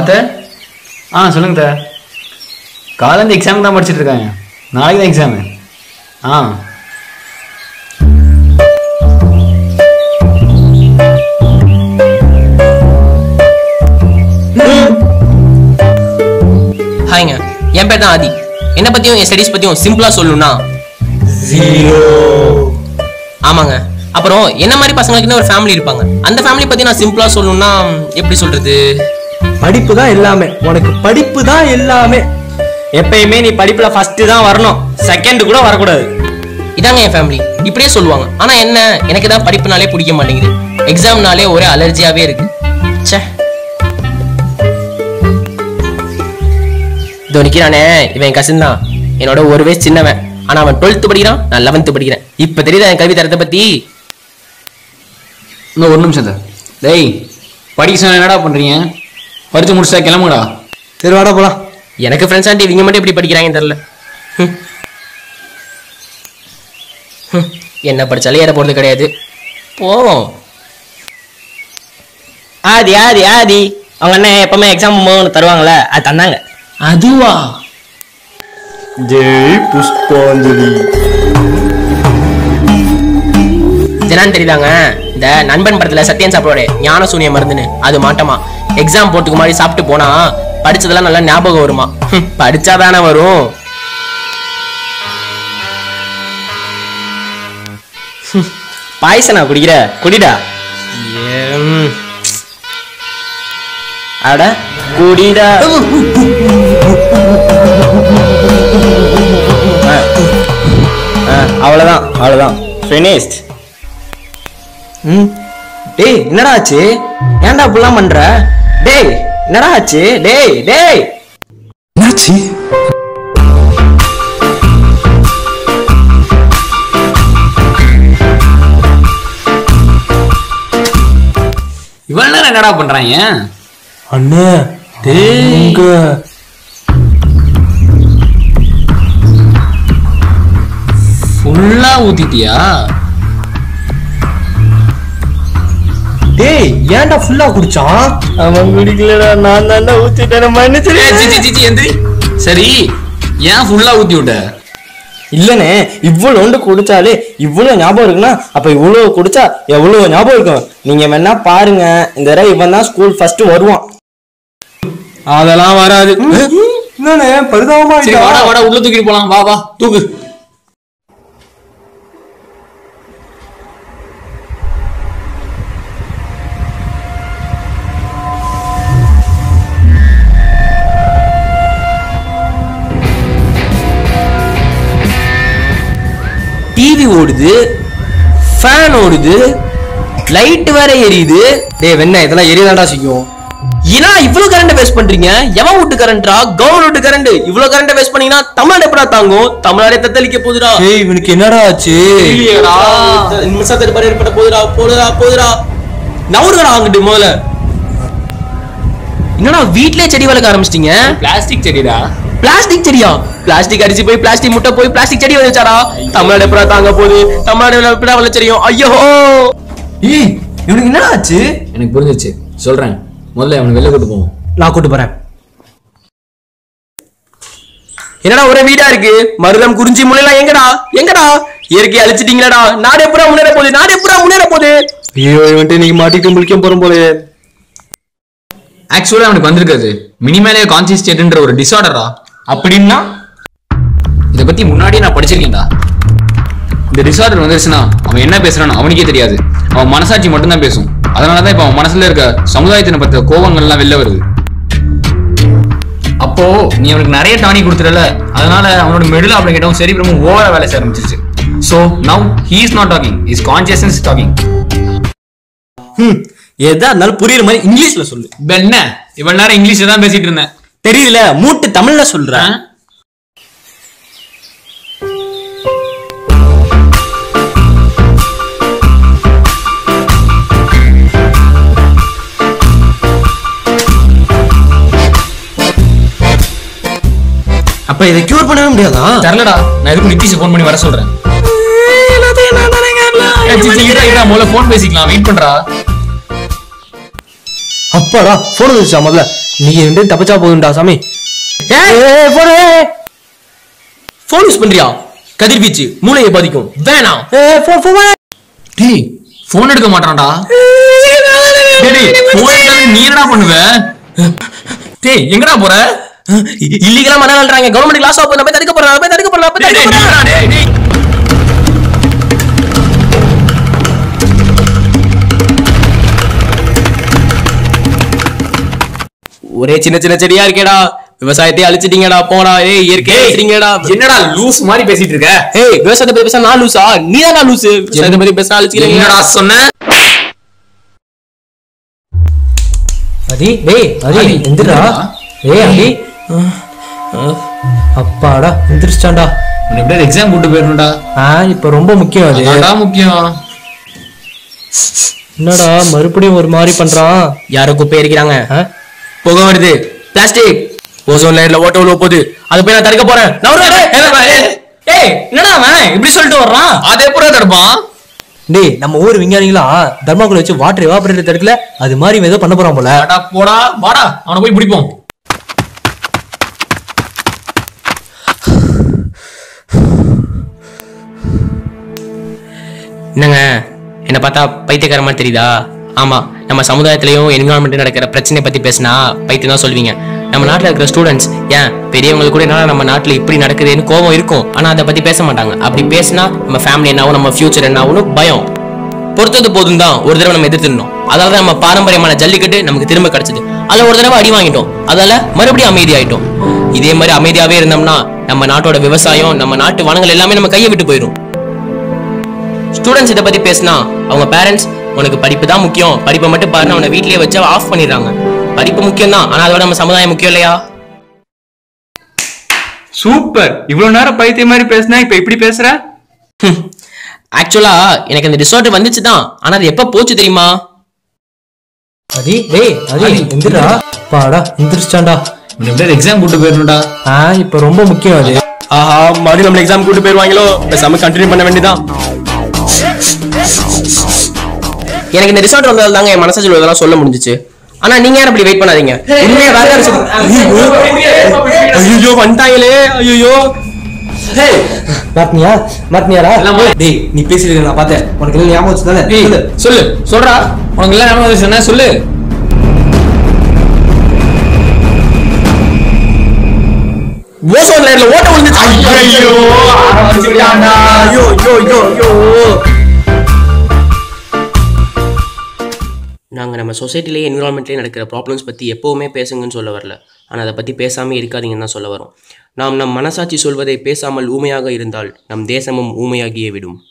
அத்தை. சொல்லுங்க அத்தை. காலேஜ் எக்ஸாம் தான் படிச்சுட்டு இருக்காங்க. நாளைக்கு தான் எக்ஸாமு. ஹாய்ங்க, என் பேர் தான் ஆதி. என்ன பத்தியும் என் ஸ்டடீஸ் பத்தியும் சிம்பிளா சொல்லணும்னா 0. ஆமாங்க. அப்புறம் என்ன மாதிரி பசங்களுக்குன்னு ஒரு ஃபேமிலி இருப்பாங்க. அந்த ஃபேமிலி பத்தி நான் சிம்பிளா சொல்லணும்னா எப்படி சொல்றது? படிப்பு தான் எல்லாமே. உனக்கு படிப்பு தான் எல்லாமே. எப்பயுமே நீ படிப்புல ஃபர்ஸ்ட் தான் வரணும், செகண்ட் கூட வரக்கூடாது. இதாங்க என் ஃபேமிலி. இப்படியே சொல்லுவாங்க. ஆனா என்ன, எனக்கு தான் படிப்புனாலே பிடிக்க மாட்டேங்குது. எக்ஸாம்னாலே ஒரே அலர்ஜியாவே இருக்கு. ச்சே. இதோ நிக்கிறானே, இவன் கசின் தான். என்னோட ஒரு வயசு சின்னவன். ஆனா அவன் 12th படிக்கிறான், நான் 11th படிக்கிறேன். இப்ப தெரியுதா என் கல்வி தரத்தை பத்தி? இன்னும் ஒரு நிமிஷம் தான். டேய், படிக்க சொன்ன என்னடா பண்றீங்க? படிச்சு முடிச்சா கிளம்புடா. சரி வாடா போலாம். எனக்கு ஃப்ரெண்ட்ஸ் ஆண்டி இவங்க மட்டும் எப்படி படிக்கிறாங்கன்னு தெரியல. என்ன படிச்சாலும் ஏற போறது கிடையாது. போவோம். ஆதி ஆதி ஆதி அவங்க அண்ணன் எப்பவுமே எக்ஸாம் தருவாங்கல்ல, அது தந்தாங்க. அதுவா? ஜெய் புஷ்பாஞ்சலி. இதெல்லாம் தெரியுதாங்க? இந்த நண்பன் படத்துல சத்யன் சாப்பிடோட ஞான சூனிய மருந்துன்னு அது மாட்டமா. எக்ஸாம் போறதுக்கு முன்னாடி சாப்பிட்டு போனா படிச்சதெல்லாம் நல்லா ஞாபகம் வருமா? படிச்சாதானே வரும். பாயசனா குடிக்கிற? குடிடா. அட குடிடா. அவ்வளவுதான் அவ்வளவுதான், finished. டேய் என்னடா ஆச்சு? ஏன்டா இப்படிலாம் பண்ற? டேய் என்னடா ஆச்சு? டேய் டேய் என்னாச்சு? இவ்வளவு நேரம் என்னடா பண்றாங்க? அண்ணே டேய் ஃபுல்லா ஊத்திட்டியா? டேய் ஏன்டா ஃபுல்லா குடிச்சான்? அவன் குடிக்கலடா, நான் தான்டா ஊத்திட்டேன், மன்னிச்சிடு. சரி, ஏன் ஃபுல்லா ஊத்தி விட்ட? இல்லனே, இவ்வளவு குடிச்சாலே இவ்வளவு ஞாபகம் இருக்குன்னா அப்ப இவ்வளவு குடிச்சா எவ்வளவு ஞாபகம் இருக்கும்? நீங்க வேணா பாருங்க, இந்த தடவை இவன் தான் ஸ்கூல் ஃபர்ஸ்ட் வருவான். அதெல்லாம் வராது. என்னண்ணே பரிதாபமா? வாடா வாடா, உள்ள தூக்கிட்டு போலாம். வா வா, தூக்கு. டிவி ஓடுது, ஃபேன் ஓடுது, லைட் வேற எரியுது. டேய் வெண்ண, இதெல்லாம் எரியதாண்டா செய்யும். ஏன்னா இவ்வளவு கரண்ட் வேஸ்ட் பண்றீங்க? எவன் வீட்டு கரண்டா? கவர்மெண்ட் வீட்டு கரண்ட். இவ்வளவு கரண்ட் வேஸ்ட் பண்ணீங்கன்னா தமிழ்நாடு எப்படா தாங்கும்? தமிழ்நாடே தத்தளிக்க போதுடா. டேய் இவனுக்கு என்னடா ஆச்சு? நிமிஷத்துக்கு பாரு ஏற்பட போதுடா. போதுடா போதுடா, நவுறுடா அங்கிட்டு முதல்ல. என்னடா வீட்லயே செடி வளர்க்க ஆரம்பிச்சிட்டீங்க? பிளாஸ்டிக் செடிடா. பிளாஸ்டிக் செடியா? பிளாஸ்டிக் அடிச்சு போய் பிளாஸ்டிக் முட்டை போய் பிளாஸ்டிக் செடி வந்துச்சாடா? தமிழ்நாடு எப்படா தாங்க போகுது? தமிழ்நாடு எப்படா வளர்ச்சரியும்? ஐயோ ஏய் இவனுக்கு என்னடா ஆச்சு? எனக்கு புரிஞ்சிச்சு, சொல்றேன். முதல்ல அவனை வெளில கூட்டு போவோம். நான் கூட்டு போறேன். என்னடா ஒரே வீடா இருக்கு? மருதம் குறிஞ்சி முளைலாம் எங்கடா? எங்கடா? இயற்கையை அழிச்சிட்டீங்களாடா. நாடு எப்படா முன்னேற போகுது? நாடு எப்படா முன்னேற போகுது? ஐயோ இவன்ட்டு நீங்க மாட்டிட்டு முழிக்க போறோம் போல. ஆக்சுவலா அவனுக்கு வந்திருக்காது மினிமேலே கான்சியஸ் ஸ்டேட்ன்ற ஒரு டிசார்டரா. அப்படின்னா இதை பத்தி முன்னாடியே நான் படிச்சிருக்கேன்டா. இந்த டிசார்டர் வந்துருச்சுன்னா அவன் என்ன பேசுறான்னு அவனுக்கே தெரியாது. அவன் மனசாட்சி மட்டும்தான் பேசும். அதனாலதான் இப்ப அவன் மனசுல இருக்க சமுதாயத்தினை பத்திய கோபங்கள்லாம் வெளில வருது. அப்போ நீ அவனுக்கு நிறைய டானி கொடுத்துடல, அதனால அவனோட மெடுலா அப்படி கேட்டவன் சரி பிரம்ம ஓவரா வேலை செய்ய ஆரம்பிச்சிருச்சு. So now he is not talking, his consciousness is talking. எதா இருந்தாலும் புரியுற மாதிரி இங்கிலீஷ்ல சொல்லு. என்ன இவ்வளவு நேரம் இங்கிலீஷ்ல தான் பேசிட்டு இருந்தேன். தெரியல, மூட்டு தமிழ்ல சொல்றேன். அப்ப இதை கியூர் பண்ணவே முடியாதா? தெரியலடா, நான் எதுக்கு நிதிஷ் போன் பண்ணி வர சொல்றேன். முதல்ல போன் பேசிக்கலாம், வெயிட் பண்றா. அப்பாடா போன் வந்துச்சா? முதல்ல நீ ரெண்டு தப்பிச்சா போதும்டா சாமி. போன் யூஸ் பண்றியா? கதிர்வீச்சு மூளையை பாதிக்கும், வேணாம். டேய் போன் எடுக்க மாட்டான்டா. நீ என்னடா பண்ணுவ? டேய் எங்கடா போற? இல்லீகலா மணல்றாங்க, கவர்மெண்ட் லாஸ் ஆஃப் போய் தடுக்க போறாங்க. ஒரே சின்ன சின்ன செடியா இருக்கேடா, விவசாயத்தை அழிச்சிட்டீங்கடா, போடா. ஏய் இயற்கையை அழிச்சிட்டீங்கடா. என்னடா லூஸ் மாதிரி பேசிட்டு இருக்க? ஏய் விவசாயத்தை பத்தி பேச நான் லூசா? நீதான்டா லூசு. விவசாயத்தை பத்தி பேச அழிச்சிக்கிறீங்க. என்னடா சொன்ன? டேய் எந்திரா. அடி அப்பாடா எந்திரிச்சிட்டான்டா. எப்படியாவது எக்ஸாம் கூட்டு போயிடணும்டா. இப்ப ரொம்ப முக்கியம் அது. அதான் முக்கியம். என்னடா மறுபடியும் ஒரு மாதிரி பண்றான்? யாரோ குப்பை எரிக்கிறாங்க, புகை வருது, பிளாஸ்டிக் ஓசோன் லேயர்ல ஓட்ட உள்ள போகுது. அது போய் நான் தடுக்க போறேன். ஏய் என்னடா அவன் இப்படி சொல்லிட்டு வர்றான்? அதே புற தடுப்பான். டேய் நம்ம ஊர் விஞ்ஞானிகளா தர்மாக்குள்ள வச்சு வாட்டர் எவாபரேட்டர் தடுக்கல, அது மாதிரி ஏதோ பண்ண போறான் போல. போடா வாடா அவனை போய் பிடிப்போம். என்னங்க என்ன பார்த்தா பைத்தியக்காரமா தெரியுதா? ஆமா, நம்ம சமுதாயத்திலயும் என்விரான்மெண்ட் நடக்கிற பிரச்சனை பத்தி பேசினா பைத்தியம் தான் சொல்வீங்க. நம்ம நாட்டில் இருக்கிற ஸ்டூடெண்ட்ஸ் ஏன் பெரியவங்களுக்கு கூட என்ன நம்ம நாட்டில் இப்படி நடக்குதுன்னு கோபம் இருக்கும், ஆனா அதை பத்தி பேச மாட்டாங்க. அப்படி பேசினா நம்ம ஃபேமிலி என்ன ஆகும், நம்ம ஃபியூச்சர் என்ன ஆகும்னு பயம். பொறுத்தது போதும் தான் ஒரு தடவை நம்ம எதிர்த்துடணும். அதால நம்ம பாரம்பரியமான ஜல்லிக்கட்டு நமக்கு திரும்ப கிடைச்சது. அதில் ஒரு தடவை அடி வாங்கிட்டோம், அதால மறுபடியும் அமைதியாயிட்டோம். இதே மாதிரி அமைதியாவே இருந்தோம்னா நம்ம நாட்டோட விவசாயம், நம்ம நாட்டு வனங்கள் எல்லாமே நம்ம கையை விட்டு போயிடும். ஸ்டூடெண்ட்ஸ் இதை பத்தி பேசினா அவங்க பேரண்ட்ஸ் உனக்கு படிப்பு தான் முக்கியம், படிப்பை மட்டும் பாருன்னு அவனை வீட்லயே வச்சு ஆஃப் பண்ணிடுறாங்க. படிப்பு முக்கியம் தான், ஆனா அதோட நம்ம சமுதாயம் முக்கியம் இல்லையா? சூப்பர். இவ்வளவு நேரம் பைத்திய மாதிரி பேசினா இப்ப இப்படி பேசுற? ஆக்சுவலா எனக்கு இந்த ரிசோர்ட் வந்துச்சு தான், ஆனா அது எப்ப போச்சு தெரியுமா? எந்திரா. பாடா எந்திரிச்சிட்டான்டா. எப்படியாவது எக்ஸாம் கூட்டு போயிடணும்டா. இப்ப ரொம்ப முக்கியம் அது. ஆஹா, மறுபடியும் நம்ம எக்ஸாம் கூட்டு போயிருவாங்களோ. பேசாம கண்டினியூ பண்ண வேண்டியதான். எனக்கு இந்த ரிசல்ட் வந்ததால தாங்க என் மனசாட்சியில் இதெல்லாம் சொல்ல முடிஞ்சிச்சு. ஆனா நீங்க யாரும் அப்படி வெயிட் பண்ணாதீங்க. உண்மையா வேற ஐயோ வந்துட்டாங்களே. ஐயோ மாத்தினியாரா? டேய் நீ பேசிருக்க நான் பார்த்தேன். உனக்கு எல்லாம் ஞாபகம் வச்சுதானே? சொல்றா. உனக்கு எல்லாம் ஞாபகம் வச்சு சொல்லு. ஓசோன் லேயர்ல ஓட்ட விழுந்துச்சு. ஐயோ ஆரம்பிச்சுட்டான்டா. ஐயோ ஐயோ ஐயோ. நாங்கள் நம்ம சொசைட்டிலேயே என்விரான்மெண்ட்லேயே நடக்கிற ப்ராப்ளம்ஸ் பற்றி எப்போவுமே பேசுங்கன்னு சொல்ல வரல, ஆனால் அதை பற்றி பேசாமல் இருக்காதீங்கன்னு தான் சொல்ல வரோம். நாம் நம் மனசாட்சி சொல்வதை பேசாமல் ஊமையாக இருந்தால் நம் தேசமும் ஊமையாகியே விடும்.